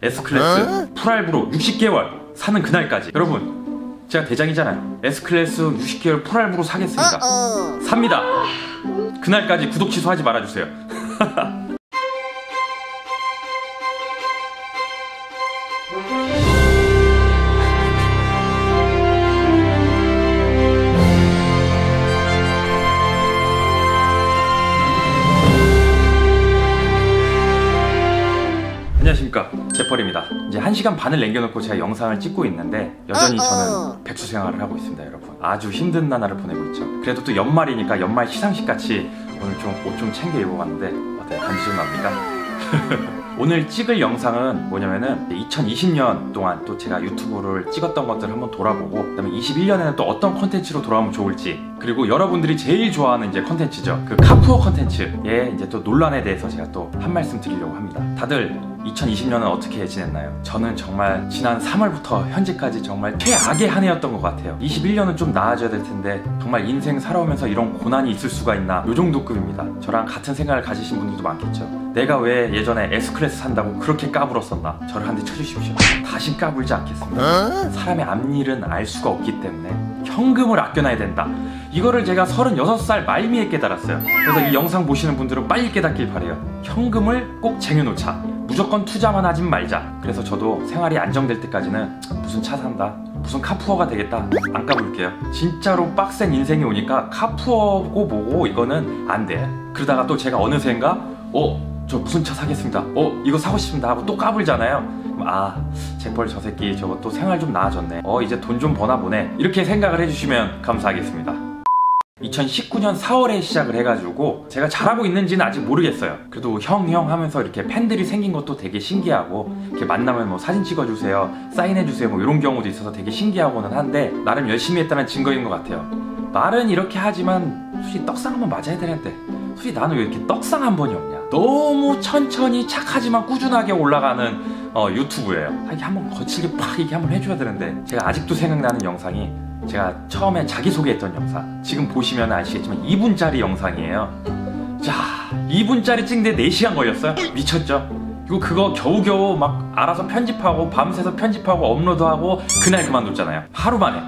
S클래스 풀알부로 60개월 사는 그날까지. 여러분, 제가 대장이잖아요. S클래스 60개월 풀알부로 사겠습니다. 삽니다. 그날까지 구독 취소하지 말아주세요. 안녕하십니까, 제펄입니다. 이제 1시간 반을 남겨놓고 제가 영상을 찍고 있는데 여전히 저는 백수 생활을 하고 있습니다. 여러분, 아주 힘든 나날을 보내고 있죠. 그래도 또 연말이니까 연말 시상식 같이 오늘 좀 옷 좀 챙겨 입어봤는데 어때요? 간지 좀 납니까? 오늘 찍을 영상은 뭐냐면은 2020년 동안 또 제가 유튜브를 찍었던 것들을 한번 돌아보고, 그 다음에 21년에는 또 어떤 컨텐츠로 돌아오면 좋을지, 그리고 여러분들이 제일 좋아하는 이제 컨텐츠죠, 그 카푸어 컨텐츠의 이제 또 논란에 대해서 제가 또 한 말씀 드리려고 합니다. 다들 2020년은 어떻게 지냈나요? 저는 정말 지난 3월부터 현재까지 정말 최악의 한 해였던 것 같아요. 21년은 좀 나아져야 될 텐데 정말 인생 살아오면서 이런 고난이 있을 수가 있나, 요 정도 급입니다. 저랑 같은 생각을 가지신 분들도 많겠죠. 내가 왜 예전에 S클래스 산다고 그렇게 까불었었나? 저를 한 대 쳐주십시오. 다신 까불지 않겠습니다. 사람의 앞일은 알 수가 없기 때문에 현금을 아껴놔야 된다, 이거를 제가 36살 말미에 깨달았어요. 그래서 이 영상 보시는 분들은 빨리 깨닫길 바래요. 현금을 꼭 쟁여놓자, 무조건 투자만 하진 말자. 그래서 저도 생활이 안정될 때까지는 무슨 차 산다, 무슨 카푸어가 되겠다, 안 까불게요. 진짜로 빡센 인생이 오니까 카푸어고 뭐고 이거는 안 돼. 그러다가 또 제가 어느샌가 저 무슨 차 사겠습니다, 이거 사고 싶습니다 하고 또 까불잖아요. 아, 제펄 저 새끼 저거 또 생활 좀 나아졌네, 이제 돈 좀 버나 보네, 이렇게 생각을 해주시면 감사하겠습니다. 2019년 4월에 시작을 해가지고 제가 잘하고 있는지는 아직 모르겠어요. 그래도 형 하면서 이렇게 팬들이 생긴 것도 되게 신기하고, 이렇게 만나면 뭐 사진 찍어주세요, 사인해주세요, 뭐 이런 경우도 있어서 되게 신기하고는 한데, 나름 열심히 했다는 증거인 것 같아요. 말은 이렇게 하지만 솔직히 떡상 한번 맞아야 되는데, 솔직히 나는 왜 이렇게 떡상 한 번이 없냐. 너무 천천히 착하지만 꾸준하게 올라가는 유튜브예요. 이게 한번 거칠게 팍 이렇게 한번 해줘야 되는데, 제가 아직도 생각나는 영상이 제가 처음에 자기소개했던 영상, 지금 보시면 아시겠지만 2분짜리 영상이에요. 자, 2분짜리 찍는데 4시간 걸렸어요? 미쳤죠? 그리고 그거 겨우겨우 막 알아서 편집하고 밤새서 편집하고 업로드하고 그날 그만뒀잖아요. 하루 만에.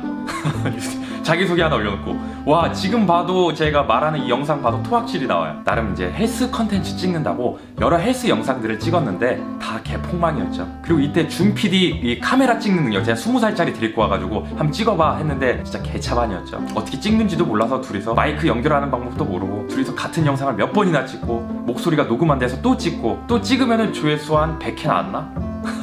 자기소개 하나 올려놓고, 와, 지금 봐도 제가 말하는 이 영상 봐도 토악질이 나와요. 나름 이제 헬스 컨텐츠 찍는다고 여러 헬스 영상들을 찍었는데 다 개폭망이었죠. 그리고 이때 준 PD 이 카메라 찍는 능력, 제가 20살짜리 데리고 와가지고 한번 찍어봐 했는데 진짜 개차반이었죠. 어떻게 찍는지도 몰라서 둘이서 마이크 연결하는 방법도 모르고 둘이서 같은 영상을 몇 번이나 찍고, 목소리가 녹음 안 돼서 또 찍고, 또 찍으면은 조회수 한 100회 나왔나?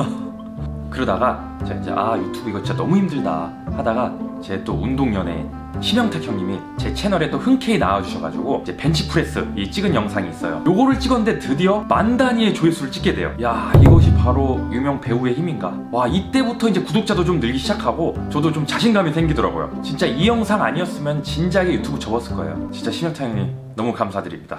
그러다가 제가 이제 유튜브 이거 진짜 너무 힘들다 하다가, 제 또 운동 연예인 심영탁 형님이 제 채널에 또 흔쾌히 나와주셔가지고 이제 벤치프레스 이 찍은 영상이 있어요. 요거를 찍었는데 드디어 10,000 단위의 조회수를 찍게 돼요. 야, 이것이 바로 유명 배우의 힘인가. 와, 이때부터 이제 구독자도 좀 늘기 시작하고 저도 좀 자신감이 생기더라고요. 진짜 이 영상 아니었으면 진작에 유튜브 접었을 거예요. 진짜 심영탁 형님 너무 감사드립니다.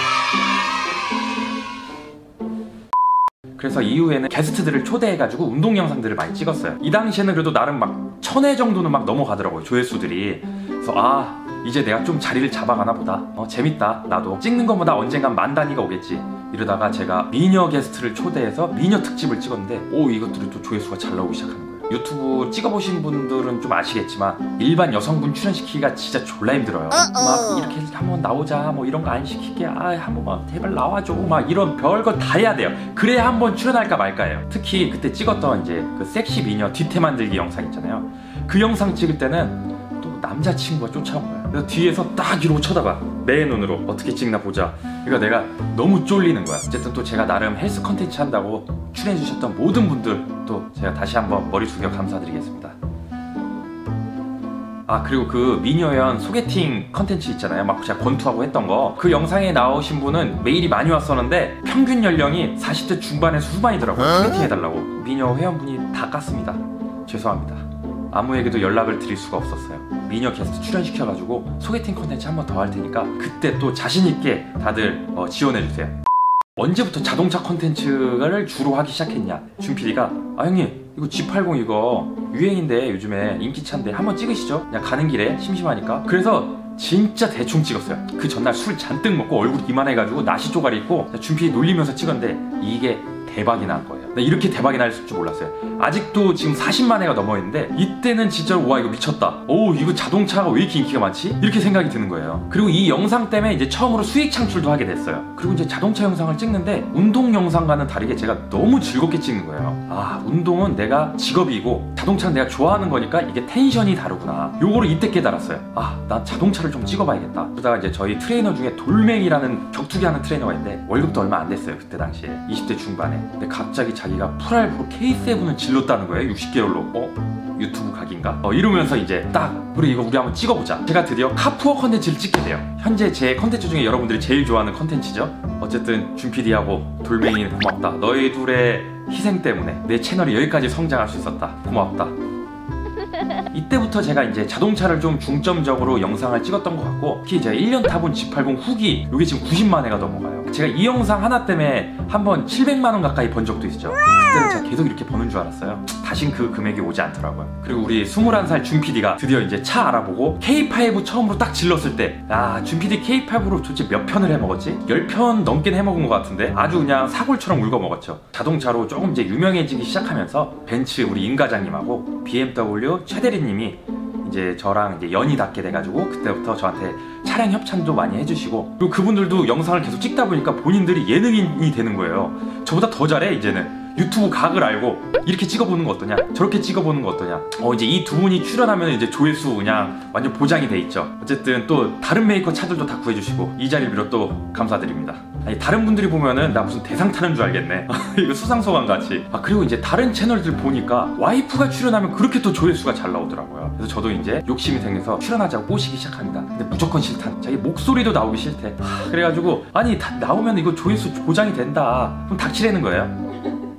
그래서 이후에는 게스트들을 초대해가지고 운동 영상들을 많이 찍었어요. 이 당시에는 그래도 나름 막 1000회 정도는 막 넘어가더라고요, 조회수들이. 그래서 이제 내가 좀 자리를 잡아가나 보다, 재밌다, 나도 찍는 것보다 언젠간 10,000 단위가 오겠지. 이러다가 제가 미녀 게스트를 초대해서 미녀 특집을 찍었는데, 이것들이 또 조회수가 잘 나오기 시작하는 거예요. 유튜브 찍어보신 분들은 좀 아시겠지만 일반 여성분 출연시키기가 진짜 졸라 힘들어요. 막 이렇게 한번 나오자, 뭐 이런 거 안 시킬게, 한번 막 제발 나와줘, 막 이런 별거 다 해야 돼요. 그래야 한번 출연할까 말까예요. 특히 그때 찍었던 이제 그 섹시 미녀 뒤태 만들기 영상 있잖아요. 그 영상 찍을 때는 또 남자친구가 쫓아온 거야. 그래서 뒤에서 딱 이러고 쳐다봐, 매 눈으로 어떻게 찍나 보자. 그러니까 내가 너무 쫄리는 거야. 어쨌든 또 제가 나름 헬스 컨텐츠 한다고 출연해주셨던 모든 분들 또 제가 다시 한번 머리 숙여 감사드리겠습니다. 그리고 그 미녀연 소개팅 컨텐츠 있잖아요, 막 제가 권투하고 했던 거, 그 영상에 나오신 분은 메일이 많이 왔었는데 평균 연령이 40대 중반에서 후반이더라고요. 소개팅 해달라고. 미녀 회원분이 다 깠습니다. 죄송합니다. 아무에게도 연락을 드릴 수가 없었어요. 미녀 게스트 출연시켜가지고 소개팅 컨텐츠 한 번 더 할 테니까 그때 또 자신있게 다들 지원해주세요. 언제부터 자동차 컨텐츠를 주로 하기 시작했냐. 준PD가 형님 이거 G80 이거 유행인데 요즘에 인기차인데 한번 찍으시죠. 그냥 가는 길에 심심하니까. 그래서 진짜 대충 찍었어요. 그 전날 술 잔뜩 먹고 얼굴 이만해가지고 나시 쪼가리 입고 준PD 놀리면서 찍었는데 이게 대박이 난 거예요. 나 이렇게 대박이 날 줄 몰랐어요. 아직도 지금 40만 회가 넘어 있는데 이때는 진짜로 와 이거 미쳤다. 오 이거 자동차가 왜 이렇게 인기가 많지? 이렇게 생각이 드는 거예요. 그리고 이 영상 때문에 이제 처음으로 수익 창출도 하게 됐어요. 그리고 이제 자동차 영상을 찍는데 운동 영상과는 다르게 제가 너무 즐겁게 찍는 거예요. 아 운동은 내가 직업이고 자동차는 내가 좋아하는 거니까 이게 텐션이 다르구나. 요거를 이때 깨달았어요. 아 난 자동차를 좀 찍어봐야겠다. 그러다가 이제 저희 트레이너 중에 돌멩이라는 격투기 하는 트레이너가 있는데 월급도 얼마 안 됐어요. 그때 당시에 20대 중반에. 근데 갑자기 자기가 풀알프로 K7을 질렀다는 거예요. 60개월로. 유튜브 각인가? 이러면서 이제 딱 우리 이거 우리 한번 찍어보자. 제가 드디어 카푸어 컨텐츠를 찍게 돼요. 현재 제 컨텐츠 중에 여러분들이 제일 좋아하는 컨텐츠죠. 어쨌든 준PD하고 돌멩이는 고맙다. 너희 둘의 희생 때문에 내 채널이 여기까지 성장할 수 있었다. 고맙다. 이때부터 제가 이제 자동차를 좀 중점적으로 영상을 찍었던 것 같고, 특히 제가 1년 타본 G80 후기 이게 지금 90만 회가 넘어가요. 제가 이 영상 하나 때문에 한번 700만 원 가까이 번 적도 있죠. 그때는 제가 계속 이렇게 버는 줄 알았어요. 다신 그 금액이 오지 않더라고요. 그리고 우리 21살 준PD가 드디어 이제 차 알아보고 K5 처음으로 딱 질렀을 때, 아 준PD K5로 도대체 몇 편을 해먹었지? 10편 넘긴 해먹은 것 같은데 아주 그냥 사골처럼 울거먹었죠. 자동차로 조금 이제 유명해지기 시작하면서 벤츠 우리 임 과장님하고 BMW 최대리님이 이제 저랑 이제 연이 닿게 돼가지고 그때부터 저한테 차량 협찬도 많이 해주시고, 그리고 그분들도 영상을 계속 찍다 보니까 본인들이 예능인이 되는 거예요. 저보다 더 잘해 이제는. 유튜브 각을 알고 이렇게 찍어보는 거 어떠냐, 저렇게 찍어보는 거 어떠냐. 이제 이 두 분이 출연하면 이제 조회수 그냥 완전 보장이 돼 있죠. 어쨌든 또 다른 메이커 차들도 다 구해주시고 이 자리를 빌어 또 감사드립니다. 아니 다른 분들이 보면은 나 무슨 대상 타는 줄 알겠네. 이거 수상소감 같이. 그리고 이제 다른 채널들 보니까 와이프가 출연하면 그렇게 또 조회수가 잘 나오더라고요. 그래서 저도 이제 욕심이 생겨서 출연하자고 꼬시기 시작합니다. 근데 무조건 싫다. 자기 목소리도 나오기 싫대. 그래가지고 아니 다 나오면 이거 조회수 보장이 된다. 그럼 닥치라는 거예요.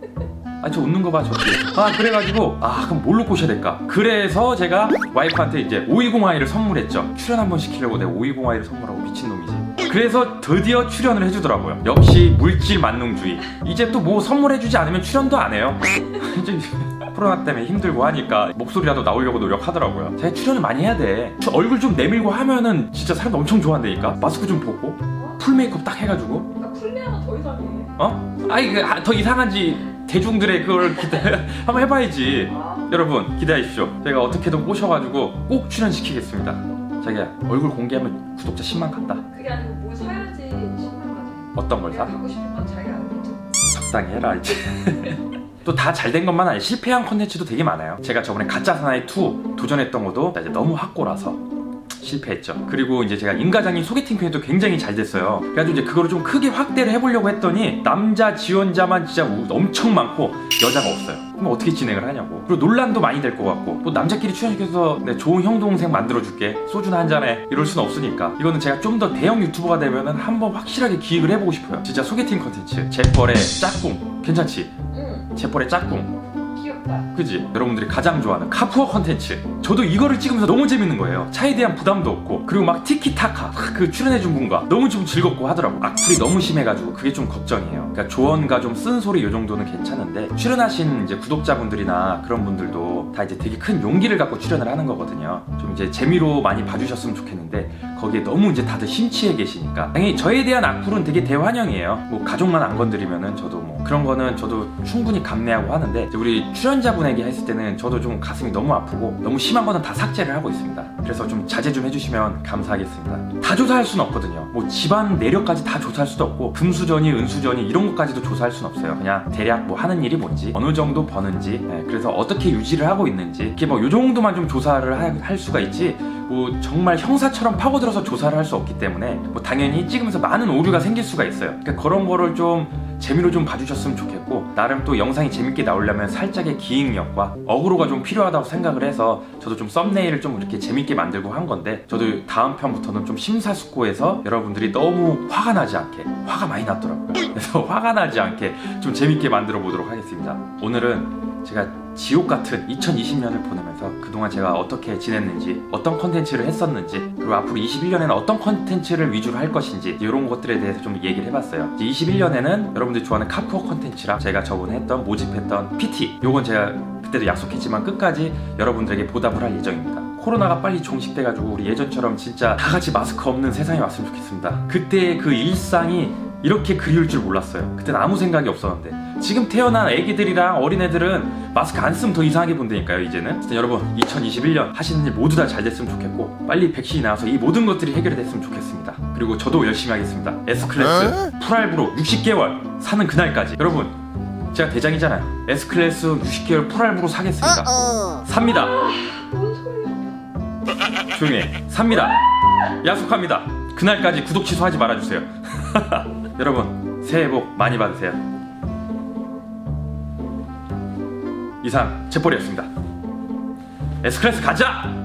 저 웃는 거 봐, 저기. 그래가지고, 그럼 뭘로 꼬셔야 될까? 그래서 제가 와이프한테 이제 520i를 선물했죠. 출연 한번 시키려고 내가 520i를 선물하고 미친놈이지. 그래서 드디어 출연을 해주더라고요. 역시 물질 만능주의. 이제 또 뭐 선물해주지 않으면 출연도 안 해요. 이제 코로나 때문에 힘들고 하니까 목소리라도 나오려고 노력하더라고요. 제가 출연을 많이 해야 돼. 얼굴 좀 내밀고 하면은 진짜 사람 엄청 좋아한다니까? 마스크 좀 벗고, 풀 메이크업 딱 해가지고. 풀 메이크업 더 이상해. 더 이상한지. 대중들의 그걸 한번 해봐야지. 여러분 기대하십시오. 제가 어떻게든 꼬셔가지고 꼭 출연시키겠습니다. 자기야 얼굴 공개하면 구독자 10만 간다. 그게 아니고 뭐 사야지 10만 가지. 어떤 걸 사? 갖고 싶은 건 자기가 알겠죠. 적당히 해라 이제. 또 다 잘 된 것만 아니라 실패한 콘텐츠도 되게 많아요. 제가 저번에 가짜 사나이 2 도전했던 것도 이제 너무 확고라서 실패했죠. 그리고 이제 제가 임 과장님 소개팅 편에도 굉장히 잘 됐어요. 그래가지고 이제 그거를 좀 크게 확대를 해보려고 했더니 남자 지원자만 진짜 엄청 많고 여자가 없어요. 그럼 어떻게 진행을 하냐고. 그리고 논란도 많이 될 것 같고, 뭐 남자끼리 출연시켜서 내 좋은 형 동생 만들어줄게, 소주나 한잔해, 이럴 순 없으니까 이거는 제가 좀 더 대형 유튜버가 되면은 한번 확실하게 기획을 해보고 싶어요. 진짜 소개팅 컨텐츠. 재벌의 짝꿍 괜찮지? 응. 재벌의 짝꿍 귀엽다. 그지? 여러분들이 가장 좋아하는 카푸어 컨텐츠. 저도 이거를 찍으면서 너무 재밌는 거예요. 차에 대한 부담도 없고, 그리고 막 티키타카 그 출연해준 분과 너무 좀 즐겁고 하더라고. 악플이 너무 심해가지고 그게 좀 걱정이에요. 그러니까 조언과 좀 쓴소리 요 정도는 괜찮은데, 출연하신 이제 구독자분들이나 그런 분들도 다 이제 되게 큰 용기를 갖고 출연을 하는 거거든요. 좀 이제 재미로 많이 봐주셨으면 좋겠는데 거기에 너무 이제 다들 심취해 계시니까 당연히 저에 대한 악플은 되게 대환영이에요. 뭐 가족만 안 건드리면은 저도 뭐 그런 거는 저도 충분히 감내하고 하는데, 이제 우리 출연자분에게 했을 때는 저도 좀 가슴이 너무 아프고 너무 심한 거는 다 삭제를 하고 있습니다. 그래서 좀 자제 좀 해주시면 감사하겠습니다. 다 조사할 수는 없거든요. 뭐 집안 내력까지 다 조사할 수도 없고, 금수저니 은수저니 이런 것까지도 조사할 수는 없어요. 그냥 대략 뭐 하는 일이 뭔지, 어느 정도 버는지, 그래서 어떻게 유지를 하고 있는지, 이렇게 뭐 요 정도만 좀 조사를 할 수가 있지, 뭐 정말 형사처럼 파고들어서 조사를 할 수 없기 때문에 뭐 당연히 찍으면서 많은 오류가 생길 수가 있어요. 그러니까 그런 거를 좀 재미로 좀 봐주셨으면 좋겠고, 나름 또 영상이 재밌게 나오려면 살짝의 기획력과 어그로가 좀 필요하다고 생각을 해서 저도 좀 썸네일을 좀 이렇게 재밌게 만들고 한 건데, 저도 다음 편부터는 좀 심사숙고해서 여러분들이 너무 화가 나지 않게, 화가 많이 났더라고요. 그래서 화가 나지 않게 좀 재밌게 만들어 보도록 하겠습니다. 오늘은 제가 지옥 같은 2020년을 보내면서 그동안 제가 어떻게 지냈는지, 어떤 컨텐츠를 했었는지, 그리고 앞으로 21년에는 어떤 컨텐츠를 위주로 할 것인지, 이런 것들에 대해서 좀 얘기를 해봤어요. 21년에는 여러분들이 좋아하는 카푸어 컨텐츠랑 제가 저번에 했던 모집했던 PT, 요건 제가 그때도 약속했지만 끝까지 여러분들에게 보답을 할 예정입니다. 코로나가 빨리 종식돼가지고 우리 예전처럼 진짜 다 같이 마스크 없는 세상이 왔으면 좋겠습니다. 그때 그 일상이 이렇게 그리울 줄 몰랐어요. 그땐 아무 생각이 없었는데 지금 태어난 애기들이랑 어린애들은 마스크 안 쓰면 더 이상하게 본다니까요. 이제는 여러분 2021년 하시는 일 모두 다 잘 됐으면 좋겠고 빨리 백신이 나와서 이 모든 것들이 해결이 됐으면 좋겠습니다. 그리고 저도 열심히 하겠습니다. S클래스 풀알부로 60개월 사는 그날까지. 여러분 제가 대장이잖아요. S클래스 60개월 풀알부로 사겠습니다. 삽니다. 뭔 소리야? 조용히 해. 삽니다. 약속합니다. 그날까지 구독 취소하지 말아주세요. 여러분 새해 복 많이 받으세요. 이상 채폴이었습니다. S클래스 가자!